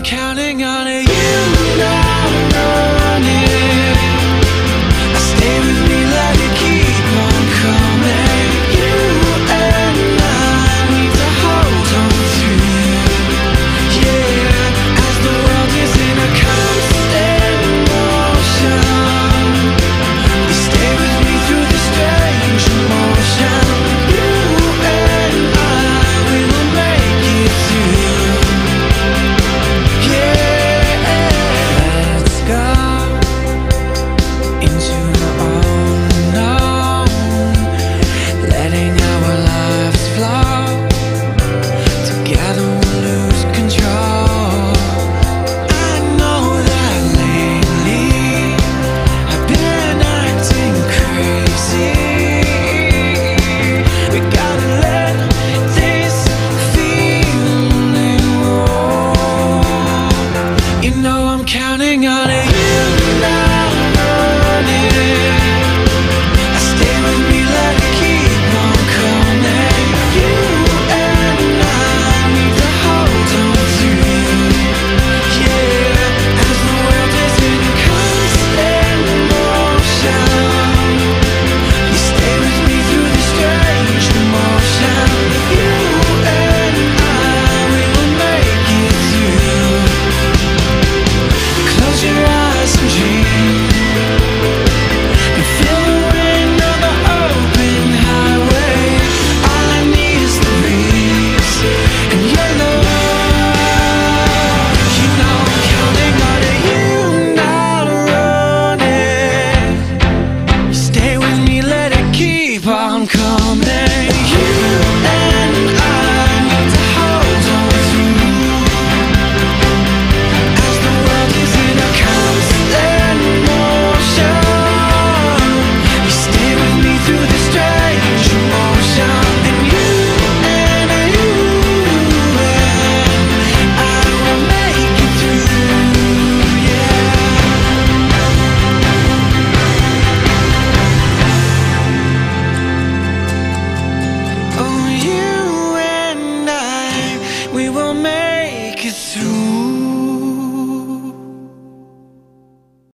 counting on it. You now running. Stay with me, let it keep on coming. You and I need to hold on to you. Yeah, as the world is in a constant motion, you stay with me through the strange emotion. You and I, we will make it through. Yeah, let's go into the unknown, letting our lives flow. Together we'll lose control. I know that lately I've been acting crazy. We gotta let this feeling roll. You know I'm counting on it. You now running. Stay with me, let it keep on coming. You and I need to hold on to you. Yeah, as the world is in constant motion, you stay with me through the strange emotion. You and I, we will make it through. Close your eyes and dream, and feel the wind on the open highway. All I need is the breeze and your love. You know I'm counting on it. You not running. You stay with me, let it keep on coming. You and I need to hold on through. As the world is in a constant motion, you stay with me through the strange emotion. And you and I will make it through. Yeah. Oh, you and I, we will make it through.